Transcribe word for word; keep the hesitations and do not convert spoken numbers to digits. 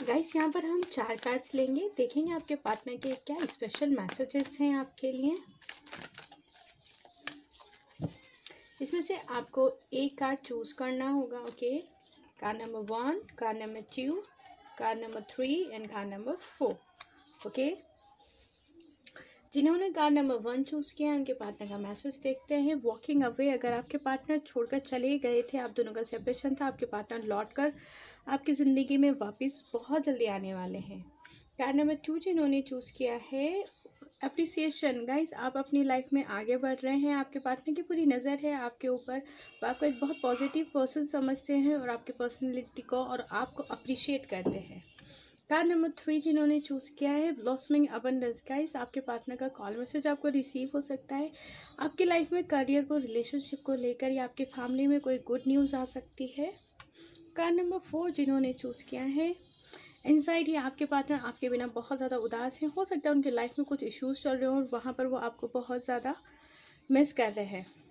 Guys यहाँ पर हम चार कार्ड्स लेंगे, देखेंगे आपके पार्टनर के क्या स्पेशल मैसेजेस हैं आपके लिए। इसमें से आपको एक कार्ड चूज करना होगा। Okay, card number one, card number two, card number three and card number four. Okay, जिन्होंने कार्ड नंबर वन चूज़ किया है उनके पार्टनर का मैसेज देखते हैं। वॉकिंग अवे, अगर आपके पार्टनर छोड़कर चले गए थे, आप दोनों का सेपरेशन था, आपके पार्टनर लौट कर आपकी ज़िंदगी में वापस बहुत जल्दी आने वाले हैं। कार्ड नंबर टू जिन्होंने चूज़ किया है, अप्रिसिएशन। गाइस, आप अपनी लाइफ में आगे बढ़ रहे हैं, आपके पार्टनर की पूरी नज़र है आपके ऊपर, वो आपको एक बहुत पॉजिटिव पर्सन समझते हैं और आपकी पर्सनैलिटी को और आपको अप्रिशिएट करते हैं। कार्ड नंबर थ्री जिन्होंने चूज़ किया है, ब्लॉसमिंग अबंडेंस। गाइस, आपके पार्टनर का कॉल मैसेज आपको रिसीव हो सकता है। आपकी लाइफ में करियर को, रिलेशनशिप को लेकर या आपकी फैमिली में कोई गुड न्यूज़ आ सकती है। कार्ड नंबर फोर जिन्होंने चूज़ किया है, एंजाइटी। आपके पार्टनर आपके बिना बहुत ज़्यादा उदास हैं, हो सकता है उनके लाइफ में कुछ इश्यूज़ चल रहे हो और वहाँ पर वो आपको बहुत ज़्यादा मिस कर रहे हैं।